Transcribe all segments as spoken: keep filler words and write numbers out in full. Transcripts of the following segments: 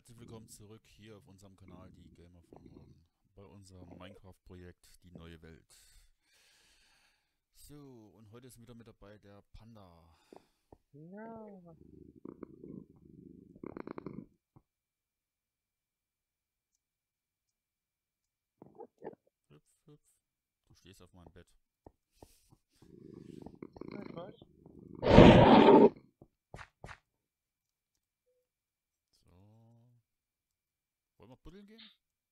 herzlich willkommen zurück hier auf unserem Kanal, die Gamer von morgen, bei unserem Minecraft-Projekt Die neue Welt. So, und heute ist wieder mit dabei der Panda. Ja. Hüpf, hüpf. Du stehst auf meinem Bett. Ich weiß. So. Wollen wir buddeln gehen?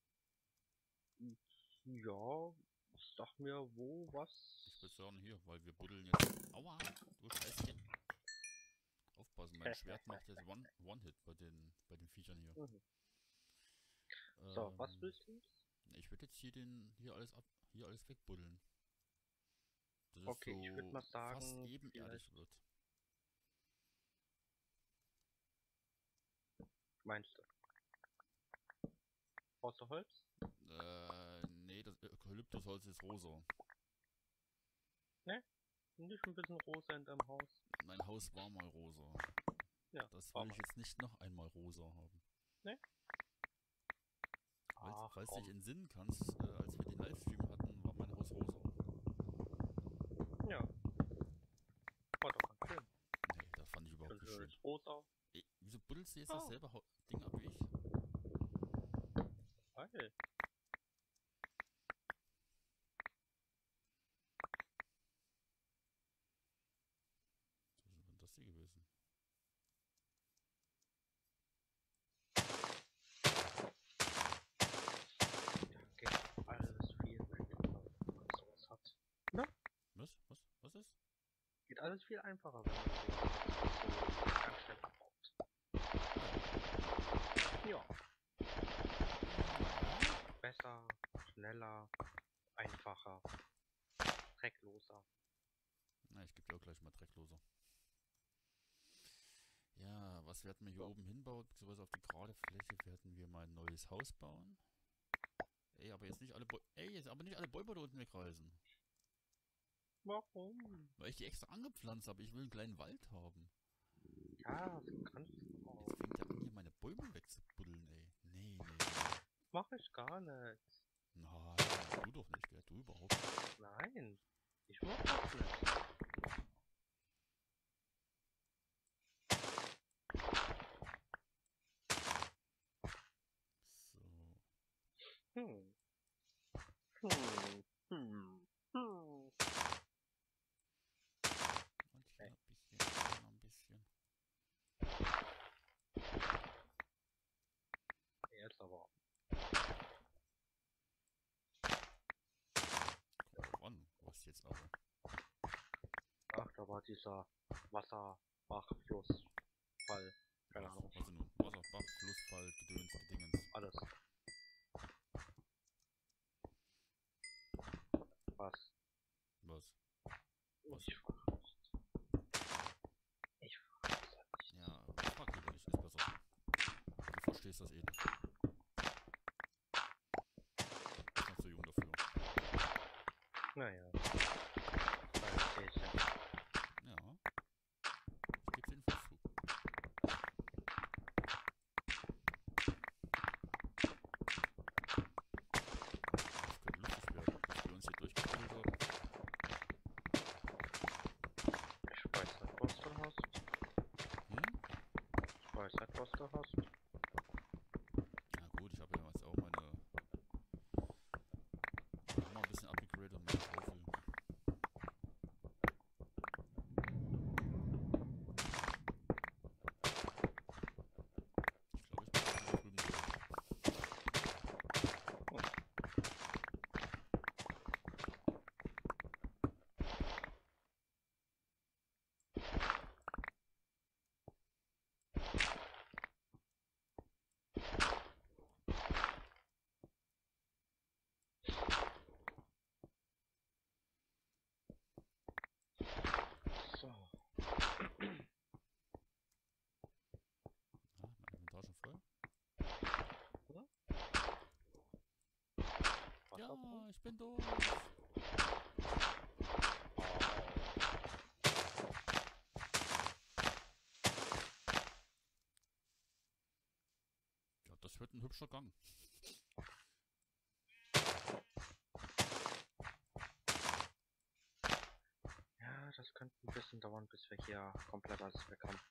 Ja, sag mir wo, was. Ich würde sagen hier, weil wir buddeln jetzt. Aua, du Scheißchen. Aufpassen, mein Schwert macht jetzt One- One-Hit bei den, bei den Viechern hier. Mhm. So, was Ähm, willst du? ich würde jetzt hier den hier alles ab hier alles wegbuddeln. Dass es Okay, ich würde so mal fast sagen, ebenerdig vielleicht wird. meinst du. Brauchst du Holz? Äh, nee, das Eukalyptusholz ist rosa. Ne? Nicht ein bisschen rosa in deinem Haus? Mein Haus war mal rosa. Ja, Das war will ich mal. jetzt nicht noch einmal rosa haben. Ne? Weil, Ach falls du dich komm. entsinnen kannst, äh, als wir den Livestream hatten, war mein Haus rosa. Ja. War doch ganz schön. Nee, das fand ich überhaupt nicht schön. Schönes rosa. Ey, wieso buddelst du jetzt Oh, dasselbe Hau- Ding ab wie ich? geil. Was ist denn das hier gewesen? Ja, geht alles viel weg, wenn man sowas hat. Ne? Was? Was? Was ist? Geht alles viel einfacher, wenn man sowas hat. So ganz schnell abbaut. Ja. Besser, schneller, einfacher, dreckloser. Na, ich gebe dir auch gleich mal Dreckloser. Ja, was werden wir hier So. oben hinbauen? Beziehungsweise auf die gerade Fläche werden wir mal ein neues Haus bauen. Ey, aber jetzt nicht alle Bäume. Ey, jetzt aber nicht alle Bäume da unten wegreißen. Warum? Weil ich die extra angepflanzt habe. Ich will einen kleinen Wald haben. Ja, das kannst du auch. Jetzt fängt er an, hier meine Bäume wegzubuddeln, ey. Nee, nee, nee. Mach ich gar nicht. Nein, du doch nicht, gell? Du überhaupt nicht. Nein, ich mach das nicht. So. Hm. Hm. Hm. Hm. Und hier Hey. ein bisschen, hier noch ein bisschen. Jetzt aber. Kommt drauf an, was jetzt aber. Ach, da war dieser Wasserbachflussfall. Keine Was, Ahnung. was denn nun? Wasser, Bach, Flussfall, Gedöns, Gedingens. Alles. Was? Was? Was? Ich frag nicht. Ich frag nicht. Ja, frag lieber nicht, ist besser. Du verstehst das eh nicht. Bist noch zu jung dafür. Naja. Kleines Häschen. Ja. Ich geb's jedenfalls zu. Das könnte lustig werden, dass wir uns hier durchgeführt haben. Ich weiß nicht, was du hast. Hm? Ich weiß nicht, was du hast. Na gut, ich habe ja jetzt auch meine. Auch mal ein bisschen upgegradet und meine Schaufel. Ich glaube, ich bin da drüben durch. So. Ah, mein Inventar schon voll? Ja, Wasserbruch? ich bin durch. Das wird ein hübscher Gang. Ja, das könnte ein bisschen dauern, bis wir hier komplett alles weg haben.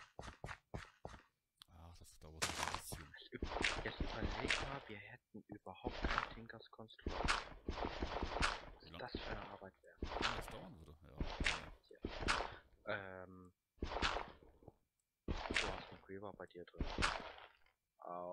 Ach, das dauert noch ein bisschen. Ich üb- Jetzt überleg mal, wir hätten überhaupt kein Tinkers Konstrukt. Was Wie lang das für eine Arbeit wäre. das dauern würde? Ja. Ähm, du hast einen Creeper bei dir drin. Au.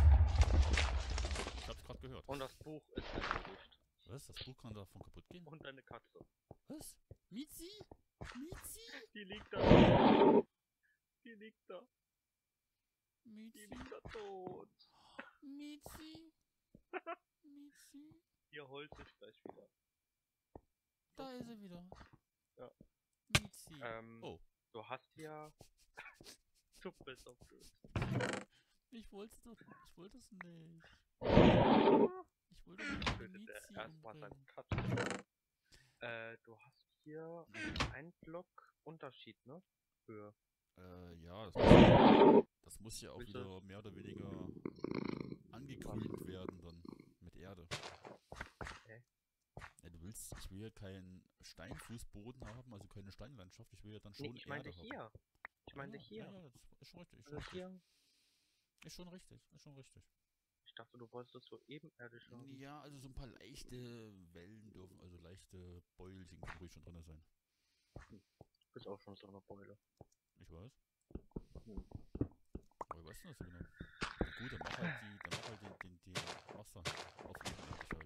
Ich hab's gerade gehört. Und das Buch ist erledigt. Was? Das Buch kann davon kaputt gehen? Und deine Katze. Was? Mizi? Mizi? Die liegt da. Die liegt da. Die Mizi? liegt da tot. Mizi? Mizi? Ihr holt sich gleich wieder. Da ist er wieder. Ja. Mizi. Ähm, Oh, du hast ja... Du bist so blöd. ich wollte doch. Ich wollte es nicht. Ich wollte nicht die Tötet er Mizi erstmal seine umbringen. Katze. Äh, du hast hier einen Block Unterschied, ne? Für... Äh, ja, das muss, das muss ja auch Willst wieder mehr oder weniger angegrünt werden dann mit Erde. Hä? Ja, du willst, ich will ja keinen Steinfußboden haben, also keine Steinlandschaft, ich will ja dann schon Nee, ich meinte Erde haben. hier. Ich meinte ja, hier. Ja, ja, das ist schon richtig, ist schon Also richtig. hier. Ist schon richtig, ist schon richtig. Ich dachte, du wolltest das so ebenerdig haben. Ja, also so ein paar leichte Wellen dürfen, also leichte Beulchen können ruhig schon drin sein. Du bist auch schon so eine Beule. Ich weiß. Hm. Woher weißt du das so genau? Na gut, dann mach halt die, dann mach halt den, den, den Wasser auf ebenerdig halt.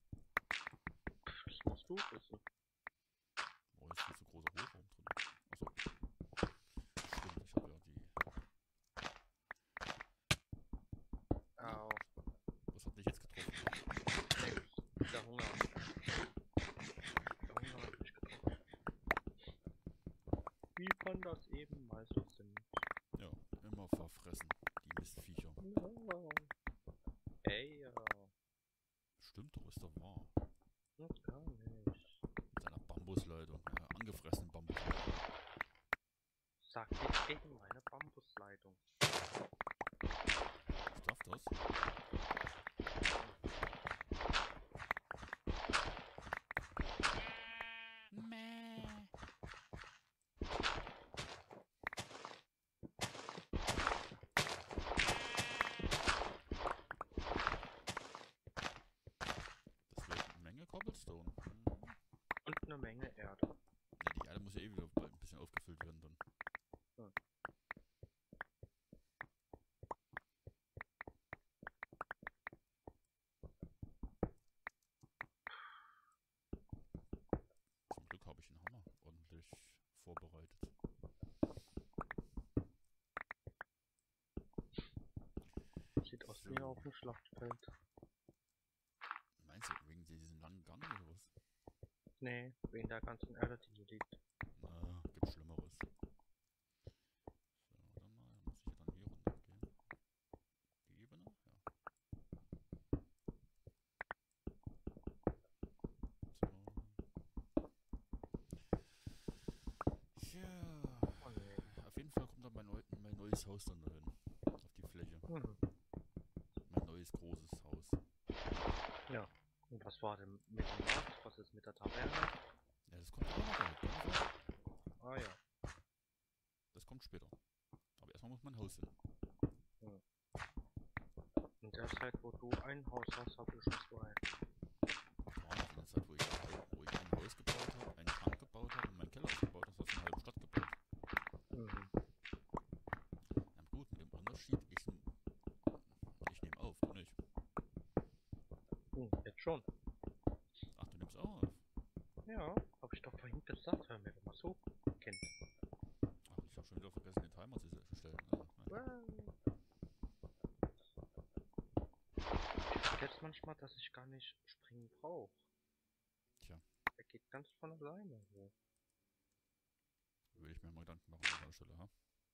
Das musst du wissen. Oh, jetzt ist viel zu großer Hohlraum drin. Achso. Stimmt, ich habe ja die. Au. Was hat dich jetzt getroffen? Nix. Der Hunger. Der Hunger hat mich getroffen. Wie kann das eben mal so sind? Ja, immer verfressen, die Mistviecher. No. Ey, ja. Stimmt doch, ist doch wahr. Das gar nicht. Mit seiner Bambusleitung, ja, angefressenen Bambusleitung. Sag nicht gegen meine Bambusleitung. Ich darf das? Mäh. Das wird eine Menge Cobblestone. Hm. Und eine Menge Erde. Ja, die Erde muss ja eh wieder bald ein bisschen aufgefüllt werden dann. Hm. Zum Glück habe ich einen Hammer ordentlich vorbereitet. Sieht aus So. wie auf dem Schlachtfeld. Meinst du, wegen diesem langen Gang oder was? Nee, wegen der ganzen Erde, die hier liegt. Na, gibt Schlimmeres. So, warte mal, muss ich ja dann hier runtergehen. Die Ebene? Ja. So. Ja. Oh nee. Auf jeden Fall kommt dann mein, neu, mein neues Haus dann dahin. Auf die Fläche. Mhm. Mein neues großes Haus. Ja. Und was war denn mit dem Markt? Was ist mit der Taverne? Ja, das kommt auch noch damit. Keine Sorge. Ah ja. Das kommt später. Aber erstmal muss mein Haus hin. In der Zeit, wo du ein Haus hast, habe ich schon zwei. Ja, in der Zeit, wo ich, wo ich ein Haus gebaut habe, einen Schrank gebaut habe und meinen Keller aufgebaut habe, hast du eine halbe Stadt gebaut. Mhm. Ja, gut, mit dem Unterschied, ich, ich nehme auf, du nicht. Hm, jetzt schon. Ach, du nimmst auch auf. Ja, habe ich doch vorhin gesagt. Hör mir doch mal so, Kind. Ach, ich habe schon wieder vergessen, den Timer zu se- stellen. Ah, nein. Ich vergesse manchmal, dass ich gar nicht springen brauche. Tja, Er geht ganz von alleine so. will ich mir mal Gedanken machen an der Stelle, ha?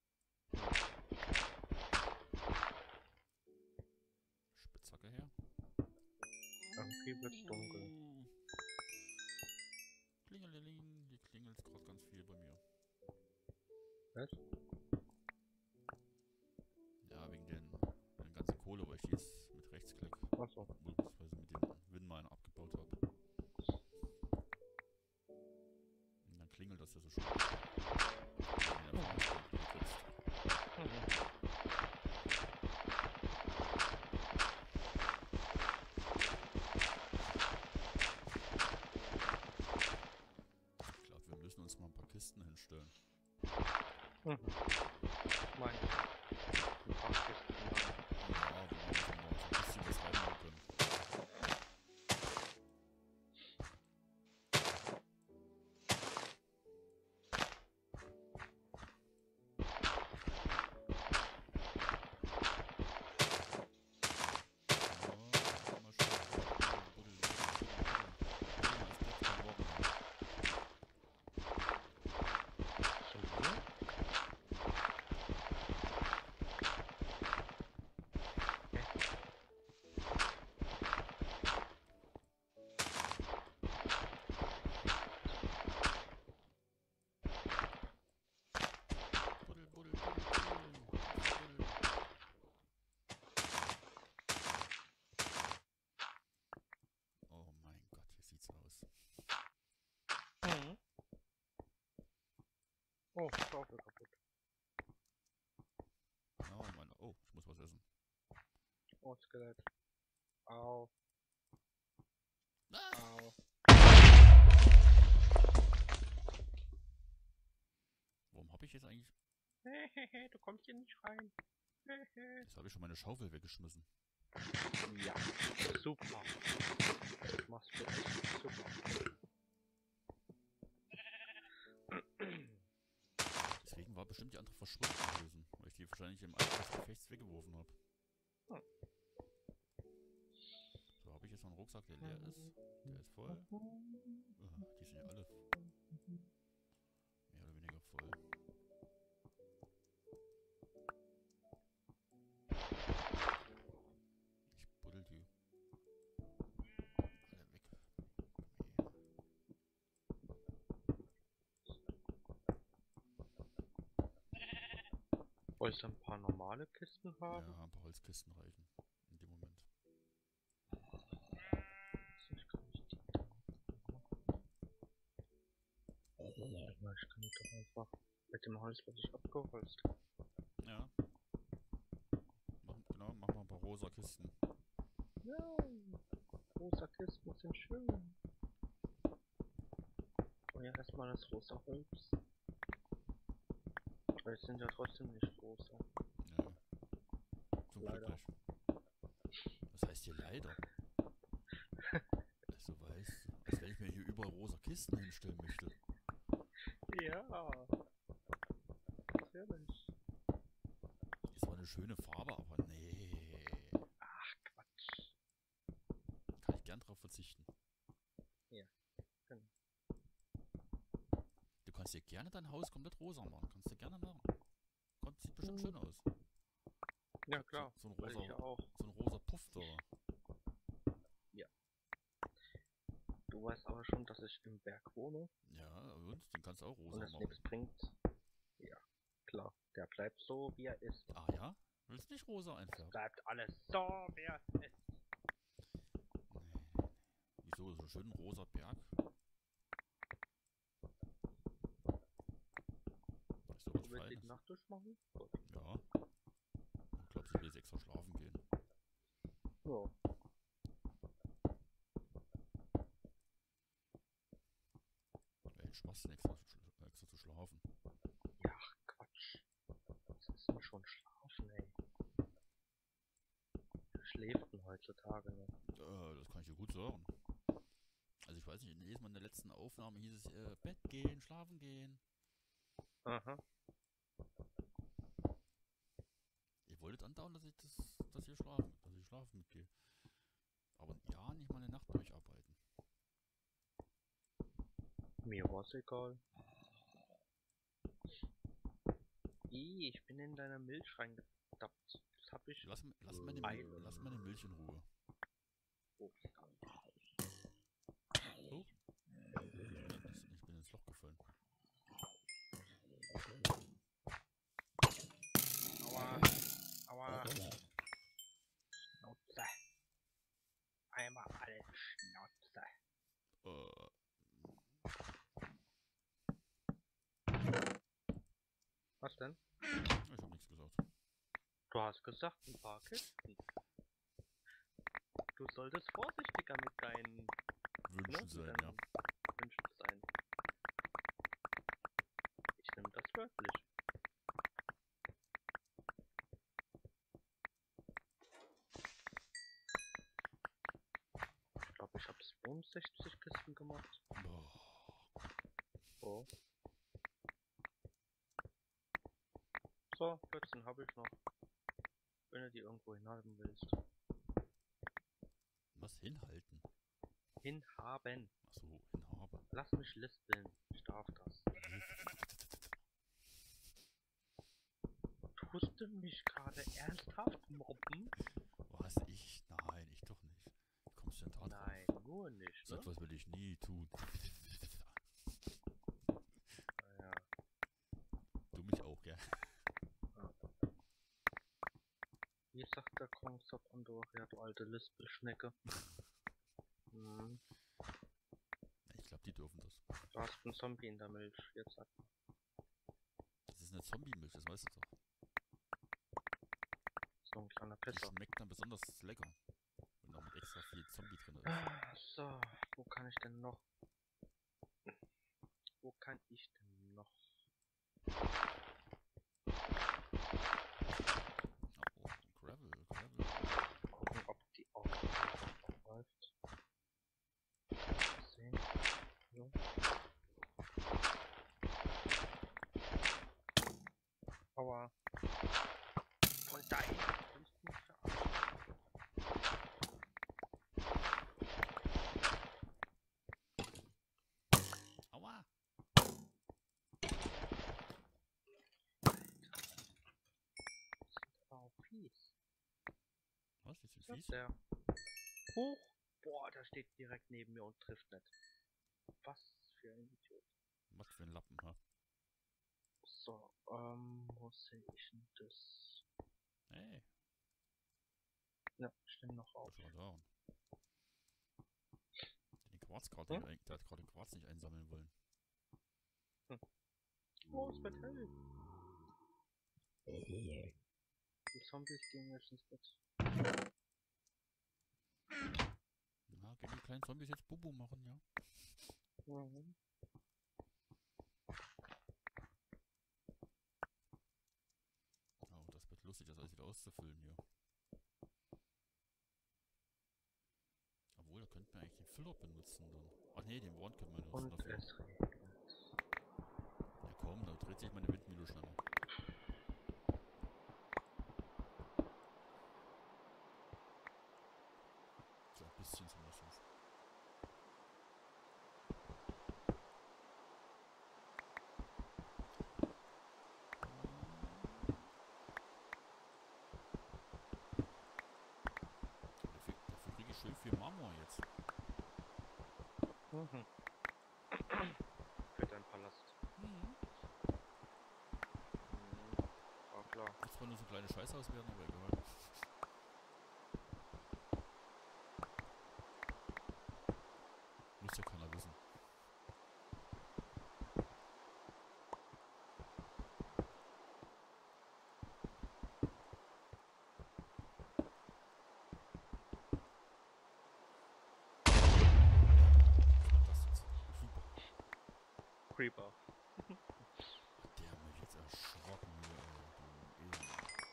Spitzhacke her. Irgendwie wird's dunkel. Uh. Klingelingeling, hier klingelt gerade ganz viel bei mir. Was? Ja, wegen den, den ganzen Kohle weil ich die jetzt mit Rechtsklick, Achso. beziehungsweise mit dem Windminer abgebaut habe. Und dann klingelt das ja so schön. Mhm. Ich glaube, wir müssen uns mal ein paar Kisten hinstellen. Mhm. Meine ich. Ein paar Kisten rein. Ja, wo wir uns mal so ein bisschen was reinmachen können. Ja, mal schauen. Buddel, buddel, buddel. Ja, es bleibt kein Morgen mehr. So. Buddel, buddel, buddel, buddel, buddel. Oh mein Gott, wie sieht's aus? Mhm. Oh, Schaufel kaputt. Ja, meine, oh, ich muss was essen. Oh, Skelett. Au. Ah! Au. Warum habe ich jetzt eigentlich... Hehehe, du kommst hier nicht rein. Hehe. Jetzt habe ich schon meine Schaufel weggeschmissen. Ja, super. Das machst du echt super. Deswegen war bestimmt die andere verschwunden gewesen, weil ich die wahrscheinlich im Eifer des Gefechts weggeworfen habe. Hm. So, habe ich jetzt noch einen Rucksack, der leer ist. Der ist voll. Uh, die sind ja alle mehr oder weniger voll. Ich buddel die alle weg. Wolltest du ein paar normale Kisten Ja, haben? ein paar Holzkisten reichen. In dem Moment. Ich kann nicht die da. Ich kann nicht doch einfach mit dem Holz, was ich abgeholzt habe. Ja. Mach, genau, mach mal ein paar rosa Kisten. Ja, rosa Kisten sind schön. Und ja, erstmal das rosa Holz. Aber es sind ja trotzdem nicht rosa. Ja. Zum Leider. Glück nicht. Was heißt hier leider? Also weiß, als wenn ich mir hier überall rosa Kisten hinstellen möchte. Ja. Natürlich. Ist zwar eine schöne Farbe, aber nee. Ach, Quatsch. Kann ich gern drauf verzichten. Ja, genau. Du kannst dir gerne dein Haus komplett rosa machen. Kannst du gerne machen. Kommt, sieht bestimmt schön aus. Ja, klar. So, so ein Weil ich rosa, ja auch. so ein rosa Puff da. Du weißt aber schon, dass ich im Berg wohne Ja, und den kannst du auch und rosa es machen. nichts bringt. Ja, klar. Der bleibt so, wie er ist. Ah ja? Willst du nicht rosa einfärben? Bleibt alles so, wie es ist. Nee. Wieso? So einen schönen rosa Berg? Ist doch was Du willst die Feines. Nacht durchmachen? Gut. Ja. Ich glaube, ich will jetzt extra schlafen gehen. Ja. Ey, Spaß, extra, extra zu schlafen. Ja, Quatsch. Was ist denn schon schlafen, ey? Wer schläft denn heutzutage noch? Äh, das kann ich dir gut sagen. Also ich weiß nicht, jedes Mal in der letzten Aufnahme hieß es, äh, Bett gehen, schlafen gehen. Aha. Ihr wolltet andauern, dass ich das, dass ihr schlafen, dass ich schlafen mitgehe. Aber ja, nicht mal eine Nacht durcharbeiten. Mir war's egal. Ih, ich bin in deiner Milch reingedappt. Das hab ich. Lass, lass, meine, Weile. lass meine Milch in Ruhe. Oh, Oh, ich bin ins Loch gefallen. aua. Aua. Du hast gesagt, ein paar Kisten. Du solltest vorsichtiger mit deinen Wünschen sein, mit ja. deinen Wünschen sein. Ich nehme das wörtlich. Ich glaube, ich habe zweiundsechzig Kisten gemacht. Boah. Oh. So, vierzehn habe ich noch. Wenn du die irgendwo hinhalten willst. Was hinhalten? Hinhaben. Achso, hinhabe. Lass mich lispeln. Ich darf das. Tust du mich gerade ernsthaft mobben? Was, ich? Nein, ich doch nicht. Wie kommst du denn da drauf? Nein, nur nicht, So ne? etwas will ich nie tun. Ja. Du mich auch, gell? Wie sagt der Kongstop Andorra, du alte Lispelschnecke? Hm. Ich glaube, die dürfen das. Du hast einen Zombie in der Milch. Jetzt sag mal. Das ist eine Zombie-Milch, das weißt du doch. So ein kleiner Die Pisser. schmeckt dann besonders lecker. Und noch mit extra viel Zombie drin ist. Ah, so, wo kann ich denn noch? Wo kann ich denn noch? Oh, Gravel, Gravel. Gucken, ob die auch läuft. Sehen. So. Aua. Von dahin willst du mich verarschen. Aua! Aber auch fies. Was, die sind Was fies? ist der? Hoch! Boah, der steht direkt neben mir und trifft nicht. Was für ein Idiot. Was für ein Lappen, ha? So, ähm, wo sehe ich denn das? Hey, Ja, ich nehme noch auf. das war da. Die Quarzkarte, Hm? nicht ein- der hat gerade Quarz nicht einsammeln wollen. Oh, es wird hell. Die Zombies gehen jetzt ins Bett. Na, gehen die kleinen Zombies jetzt Bubu machen, ja? Mhm. Oh, das wird lustig, das alles wieder auszufüllen hier. Obwohl, da könnten wir eigentlich den Füller benutzen dann. Ach nee, den Wand können wir nutzen Und dafür. es regnet. Ja komm, da dreht sich meine Windmühle schneller. So ein bisschen zumindest. Dafür, dafür kriege ich schön viel Marmor jetzt. Mhm. Für deinen Palast. Mhm. Mhm. War klar. Wird zwar nur so kleine Scheißhaus werden, aber egal. Muss ja keiner wissen. Was war das jetzt? Super. Creeper. Ach, der hat mich jetzt erschrocken hier, ey, du Elend.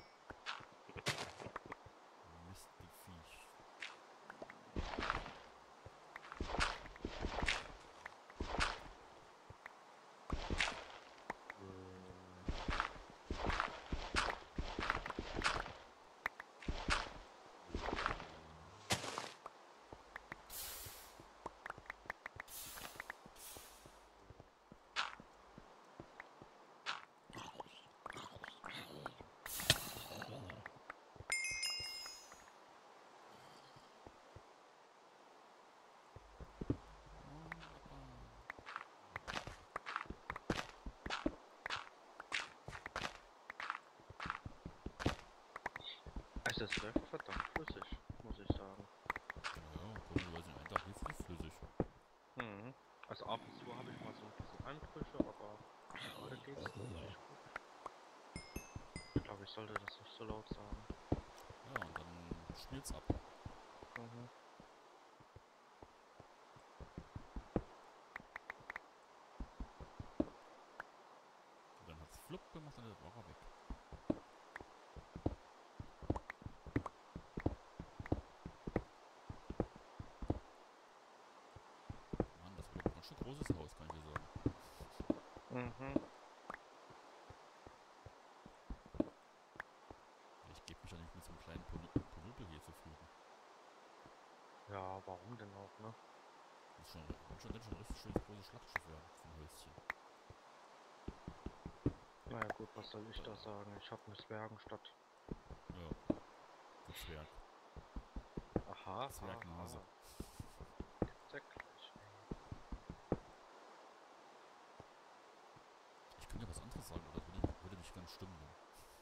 Mistig Viech. Also es läuft verdammt flüssig, muss ich sagen. Ja, komischerweise in einem Tag nicht flüssig. Mhm. Also ab und zu habe ich mal so ein bisschen Anbrüche, aber gerade geht's ziemlich gut. Ich glaube, aber ich sollte das nicht so laut sagen. Ja, und dann schmiert's ab. Mhm. Und dann hat's flupp gemacht und dann war er weg. Mann, das wird ein ganz schön großes Haus, kann ich dir sagen. Mhm. Ich gebe mich ja nicht mit so einem kleinen Ponu- Ponupel hier zufrieden. Ja, warum denn auch, ne? Das ist schon, kann schon, das schon ein richtig schönes großes Schlachtschiff werden für ein Häuschen. Naja gut, was soll ich da sagen? Ich habe eine Zwergenstadt. Ja, der Zwerg. Aha, Zwergnase. aha. Gibt's ja gleich, ey. Ich könnte ja was anderes sagen, aber das würde nicht, würde nicht ganz stimmen dann.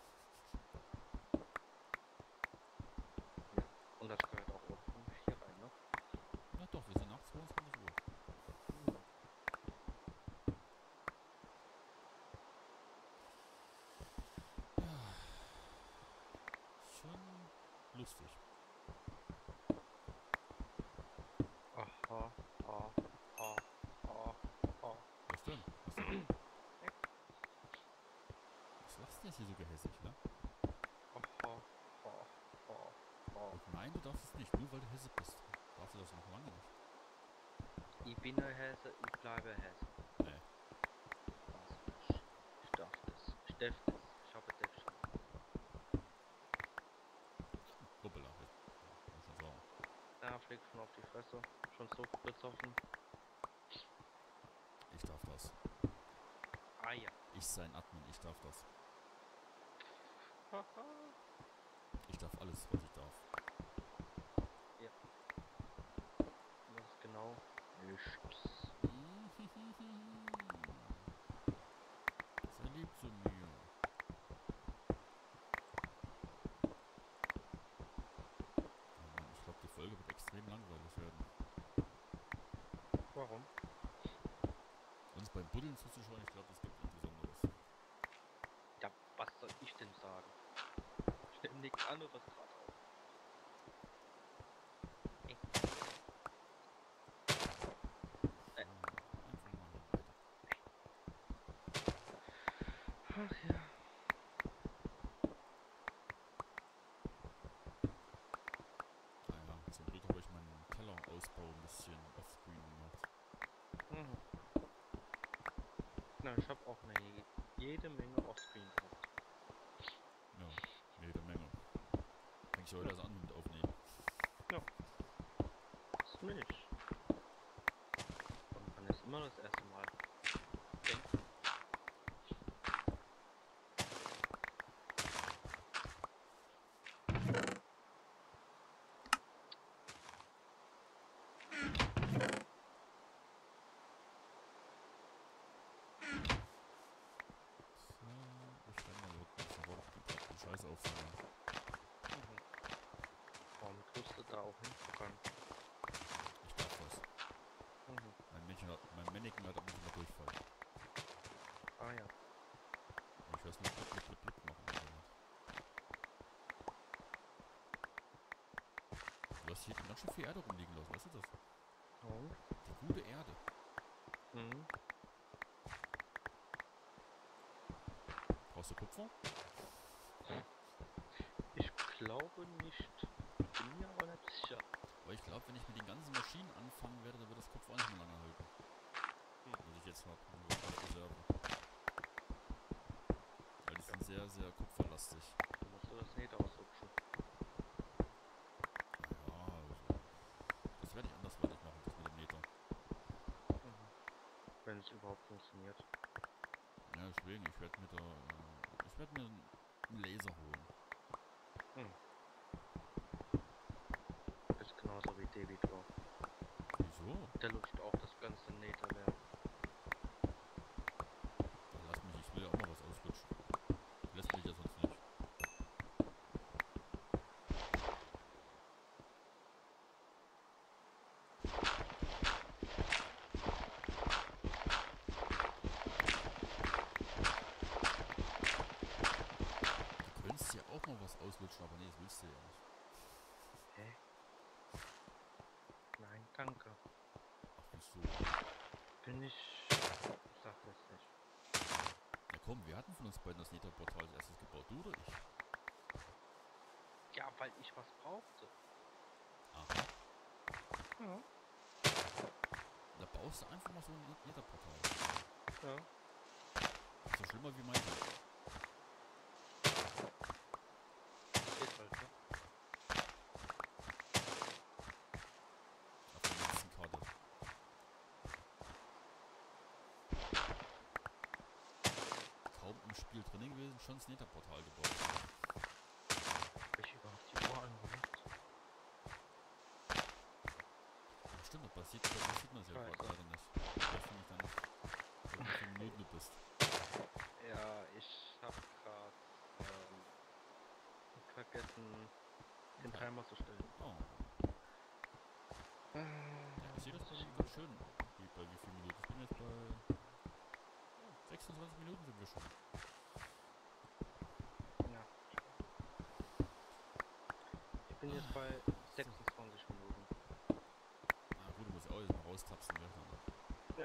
Und das gehört auch irgendwo hier rein, ne? Na doch, wir sind nach zweiundzwanzig Uhr. Hm. Ja, schon lustig. Aha, ah, ah, ah, ah. Was denn? Was denn? Was lachst du jetzt hier so gehässig, ne? Aha, ah, ah, ah. Und nein, du darfst es nicht, nur weil du Hesse bist. Darfst du das noch lange nicht. Ich bin ein Hesse, ich bleibe Hesse. Nee. Was nicht. Ich darf das. Ich darf das. Ich habe das schon. Hoppala, jetzt. Ja, muss schon sagen. Da fliegt schon auf die Fresse. Schon so besoffen. Ich darf das. Ah ja. Ich sein Admin, ich darf das. Haha. Ich darf alles, was ich darf. Das ist genau nichts. Sei lieb zu mir. Oh Mann, ich glaube, die Folge wird extrem langweilig werden. Warum? Uns beim Buddeln zuzuschauen, ich glaube, das gibt ein Besonderes. Ja, was soll ich denn sagen? Ich nehme nichts anderes gerade auf. Ey. Äh. Einfach mal hier weiter. Ach ja. Naja, zum Glück habe ich meinen Kellerausbau ein bisschen offscreen gemacht. Mhm. Na, ich habe auch eine jede Menge Offscreen gemacht. Ja, jede Menge. Fängt ich heute erst an mit aufnehmen. Das nicht. Und man ist immer das erste Mal. Denken. So, ich werde mal gucken, ich habe auch die Scheiße aufsammeln. Mhm. Warum tust du da auch hingucken? Ich darf das. Mhm. Mein Männchen hat, mein Männchen hat ab und zu mal Durchfall. Ah ja. Und ich weiß nur blub, blub, blub, blub machen. Also. Du hast hier ganz schön viel Erde rumliegen lassen, weißt du das? Und? Die gute Erde. Mhm. Brauchst du Kupfer? Ich glaube nicht. Bin mir aber nicht sicher. Weil ich glaube, wenn ich mit den ganzen Maschinen anfangen werde, dann wird das Kupfer auch nicht mehr lange halten. Hm. Was ich jetzt habe. Nur auf Reserve. Weil die sind sehr, sehr kupferlastig. Dann musst du das nicht auslutschen. Ja, also. Das werde ich andersweitig machen, das mit dem Meter. Mhm. Wenn es überhaupt funktioniert. Ja, deswegen, ich werde mir da. Äh, ich werde mir einen Laser holen. Hm. Ist genauso wie Debitor. Wieso? Der lutscht auch das ganze Nether leer. Dann lass mich, ich will ja auch mal was auslutschen. Lässt mich ja sonst nicht. auslutschen, aber nee, das willst du ja nicht. Hä? Nein, danke. Ach, wieso? Bin ich... Ich sag das nicht. Ja komm, wir hatten von uns beiden das Nether-Portal als erstes gebaut, du oder ich? Ja, weil ich was brauchte. Aha. Ja. Da baust du einfach mal so ein Nether-Portal. Ja. Das ist so schlimmer wie mein. Geht halt, ne? Auf der nächsten Karte. Kaum im Spiel drin gewesen, schon das Nether-Portal gebaut. Hab ich überhaupt die Uhr angemacht? Ja, stimmt, das passiert, das sieht man ja Scheiße. gerade leider nicht. Weißt du nicht dann, wie viele Minuten du bist. Ja, ich hab grad ähm, vergessen, den Ja. Timer zu stellen. Oh. Äh, Ja, ich sehe das bei mir ganz schön. Wie, bei wie viel Minuten? Ich bin jetzt bei oh, sechsundzwanzig Minuten sind wir schon. Ja. Ich bin jetzt bei sechsundzwanzig Minuten. Ah gut, du musst auch jetzt mal raustapsen, gell? Ja.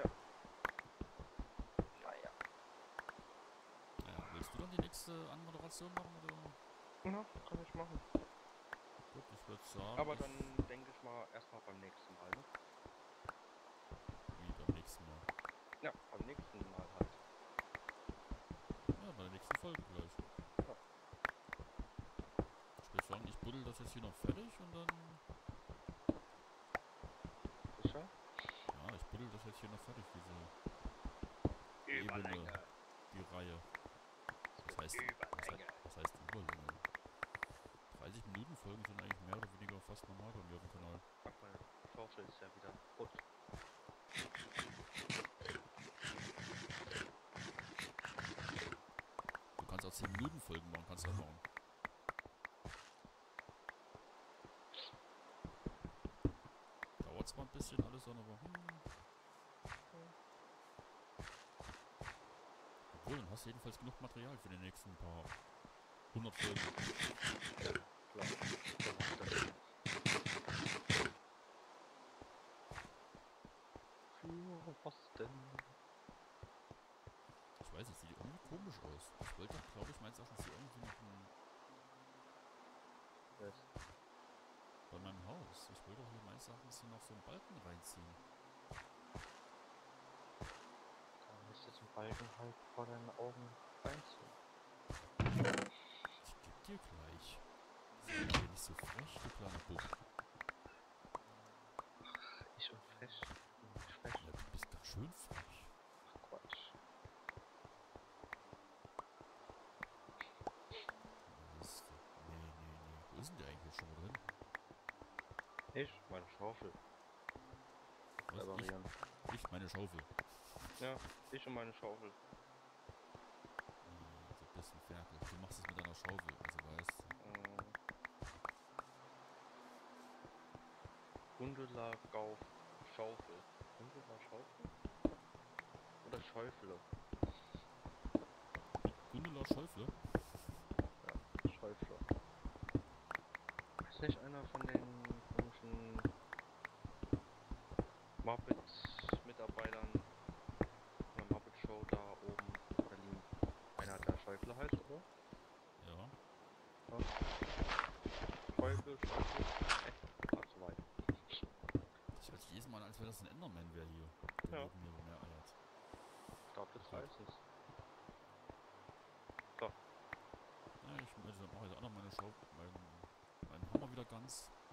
Naja. Naja, willst du dann die nächste Anmoderation machen oder? Ja, kann ich machen. Gut, ich würde sagen. Aber ich, dann denke ich mal erstmal beim nächsten Mal, ne? Wie beim nächsten Mal. Ja, beim nächsten Mal halt. Ja, bei der nächsten Folge gleich. Ja. Ich würde sagen, ich buddel das jetzt hier noch fertig und dann. Sicher? Ja, ich buddel das jetzt hier noch fertig, diese Überlänge. Ebene, die Reihe. Das heißt, was Überlänge. heißt, was heißt Überlänge? dreißig Minuten Folgen sind eigentlich mehr oder weniger fast normal bei mir auf dem Kanal. Ach, meine Schaufel ist ja wieder rot. Du kannst auch zehn Minuten Folgen machen, kannst du auch machen. Dauert zwar ein bisschen alles, aber hm. Obwohl, dann hast du jedenfalls genug Material für die nächsten paar hundert Folgen. Klar. So macht das. Für was denn? Ich weiß nicht, sieht irgendwie komisch aus. Ich wollte doch, glaube ich, meines Erachtens hier irgendwie noch ein... Was? Bei meinem Haus. Ich wollte doch hier meines Erachtens hier noch so einen Balken reinziehen. Da müsstest du den Balken halt vor deinen Augen reinziehen. Ich geb dir gleich. Sei doch hier nicht so frech, du kleiner Bub. Ich und frech. Ich frech. Ja, du bist ganz schön frech. Ach Quatsch. Was? Nee, nee, nee. Wo ist denn der eigentlich jetzt schon wieder hin? Ich? Meine Schaufel. Was? Ich, Reparieren. ich meine Schaufel. Ja, ich und meine Schaufel. Ah, du bist ein Ferkel. Du machst es mit deiner Schaufel, also weißt du. Ähm, Gundula Gauf Schaufel. Gundula Schaufel? Oder Schäufele? Gundula Schäufle? Ja, Schäufle. Ist nicht einer von den komischen Muppet-Mitarbeitern von der Muppet Show da oben in Berlin? Einer, der Schäufle heißt, oder? Ja. Ja. Schäufle, Schäufle. Äh, ach, so weit. Das hört sich jedes Mal an, als wäre das ein Enderman wäre hier, der Ja. neben mir rum eiert. Ich glaube, das Gut. heißt es. Ja, ich also, mache jetzt auch noch meine Schau meinen, meinen Hammer wieder ganz.